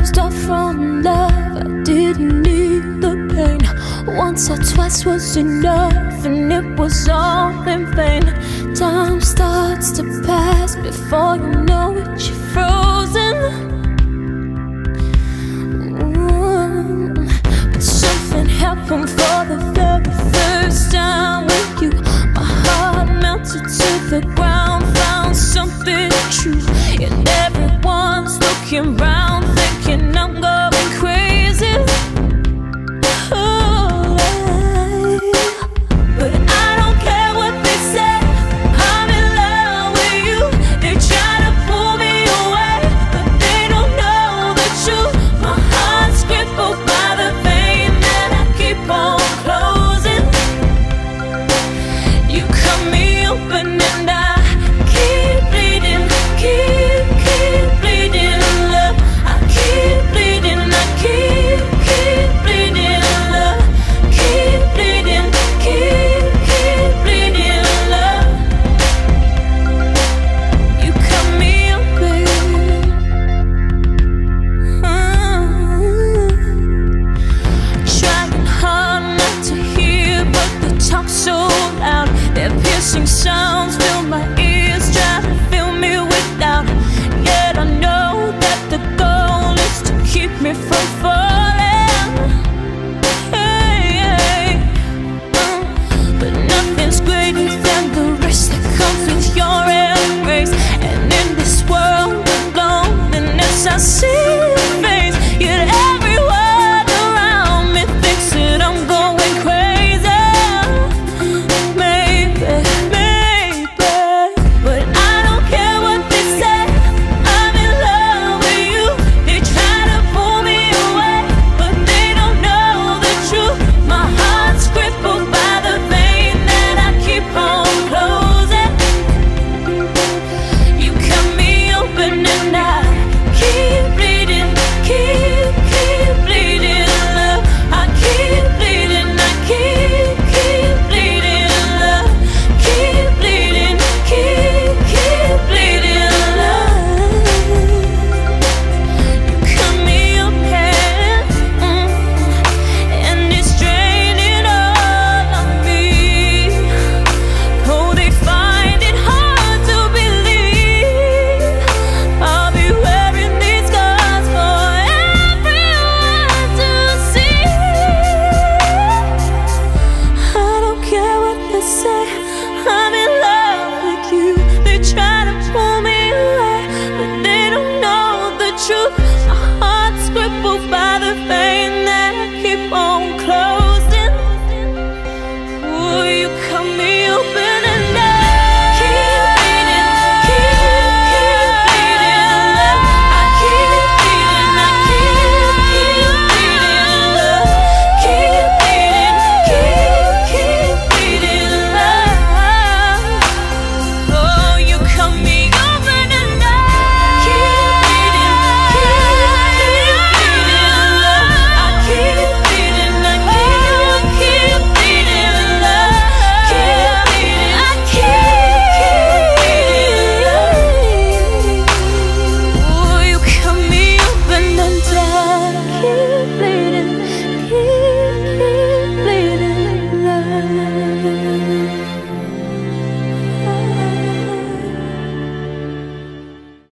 closed off from love. I didn't need the pain. Once or twice was enough, and it was all in vain. Time starts to pass, before you know it, you're frozen. But something happened for the very first time with you. My heart melted to the ground, found something true, and everyone's looking round.